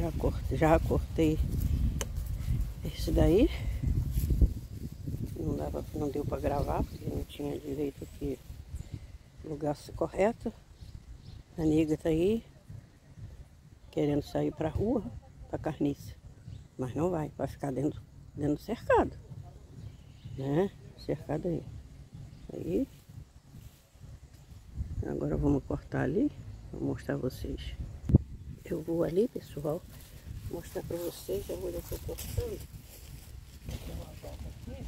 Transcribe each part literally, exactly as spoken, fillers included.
Já cortei, já cortei esse daí. Não dava, não deu para gravar, porque não tinha direito aqui lugar correto. A nega tá aí, querendo sair pra rua, pra carniça. Mas não vai, vai ficar dentro, dentro do cercado. Né? Cercado aí. Aí. Agora vamos cortar ali. Vou mostrar a vocês. Eu vou ali, pessoal, mostrar pra vocês onde eu tô cortando. Tem uma volta aqui.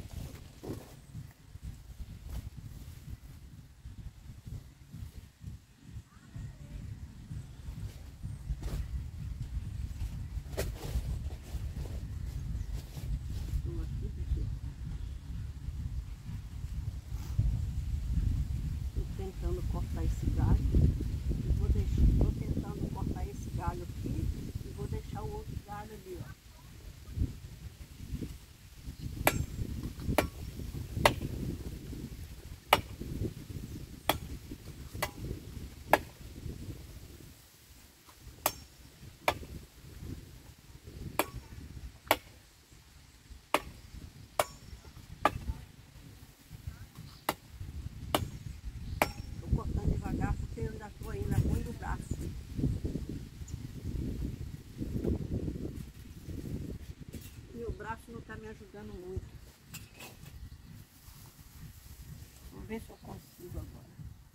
Tentando cortar esse galho e vou deixar, tô tentando cortar esse galho aqui e vou deixar o outro galho ali, ó. Porque eu ainda estou ainda ruim do braço. Meu braço não está me ajudando muito. Vamos ver se eu consigo agora.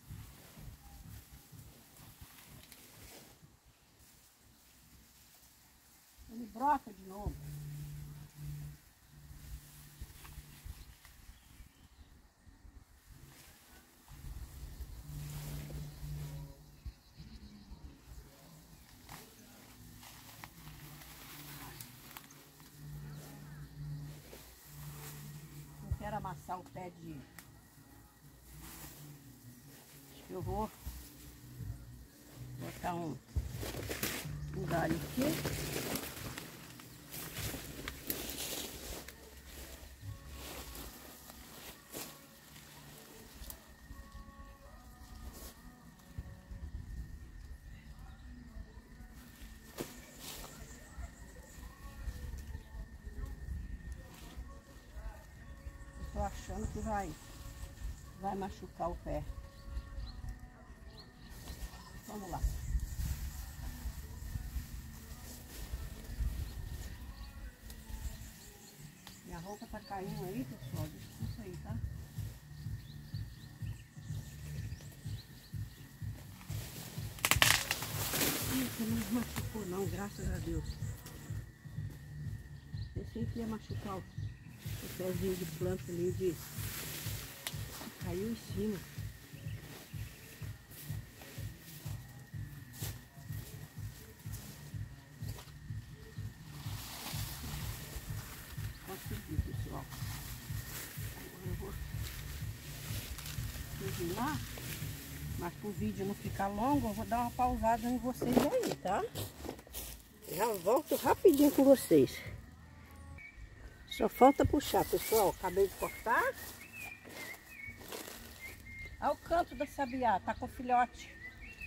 Ele brota de novo. Quero amassar o pé de... Acho que eu vou botar um, um galho aqui. Tô achando que vai, vai machucar o pé. Vamos lá. Minha roupa tá caindo aí, pessoal. Desculpa aí, tá? Isso não machucou não, graças a Deus. Pensei que ia machucar o o pezinho de planta ali, de... caiu em cima. Consegui, pessoal. Agora eu vou terminar, mas para o vídeo não ficar longo, eu vou dar uma pausada em vocês aí, tá? Já volto rapidinho com vocês. Só falta puxar, pessoal. Acabei de cortar. Olha o canto da sabiá, tá com filhote.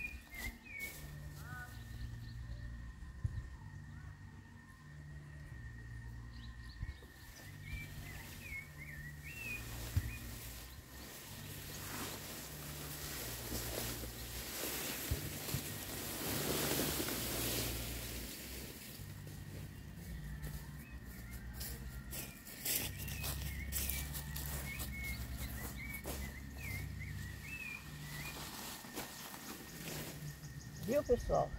Viu, pessoal?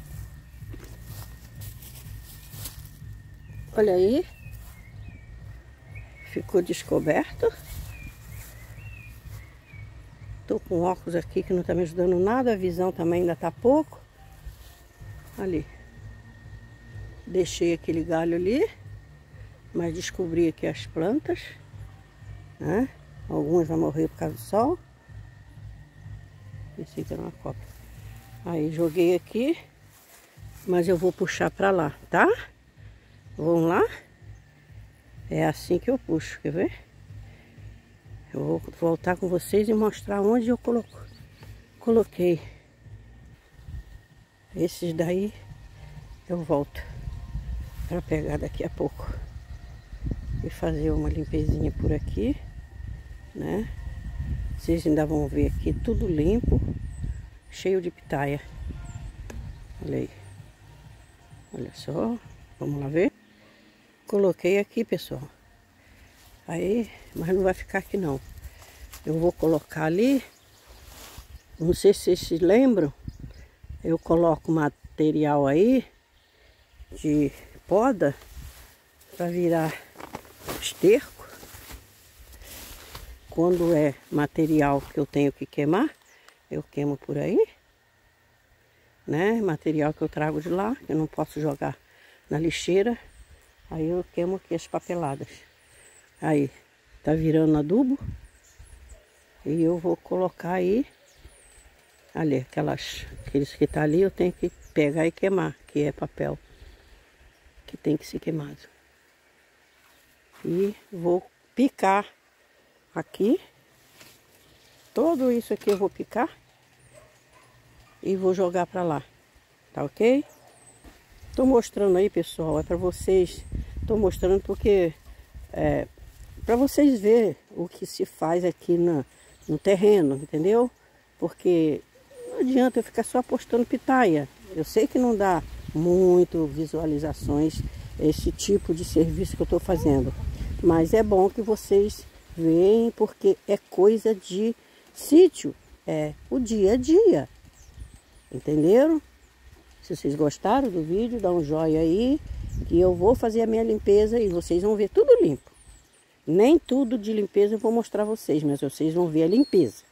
Olha aí. Ficou descoberto. Tô com óculos aqui que não tá me ajudando nada. A visão também ainda tá pouco. Ali. Deixei aquele galho ali. Mas descobri aqui as plantas. Né? Algumas vão morrer por causa do sol. Pensei que era uma cobra. Aí joguei aqui, mas eu vou puxar pra lá, tá? Vamos lá? É assim que eu puxo, quer ver? Eu vou voltar com vocês e mostrar onde eu coloco, coloquei. Esses daí eu volto. para pegar daqui a pouco e fazer uma limpezinha por aqui, né? Vocês ainda vão ver aqui tudo limpo, cheio de pitaia. Olha aí. Olha só, vamos lá ver. Coloquei aqui, pessoal. Aí, mas não vai ficar aqui não. Eu vou colocar ali. Não sei se vocês se lembram. Eu coloco material aí de poda para virar esterco. Quando é material que eu tenho que queimar, eu queimo por aí, né? Material que eu trago de lá, que eu não posso jogar na lixeira, aí eu queimo aqui as papeladas. Aí, tá virando adubo. E eu vou colocar aí, ali, aquelas, aqueles que tá ali, eu tenho que pegar e queimar, que é papel, que tem que ser queimado. E vou picar aqui, tudo isso aqui eu vou picar e vou jogar para lá, tá ok? Tô mostrando aí, pessoal, é para vocês, tô mostrando porque é para vocês verem o que se faz aqui na, no terreno, entendeu? Porque não adianta eu ficar só postando pitaia. Eu sei que não dá muito visualizações esse tipo de serviço que eu tô fazendo, mas é bom que vocês vem, porque é coisa de sítio, é o dia a dia, entenderam? Se vocês gostaram do vídeo, dá um joinha aí, que eu vou fazer a minha limpeza e vocês vão ver tudo limpo. Nem tudo de limpeza eu vou mostrar a vocês, mas vocês vão ver a limpeza.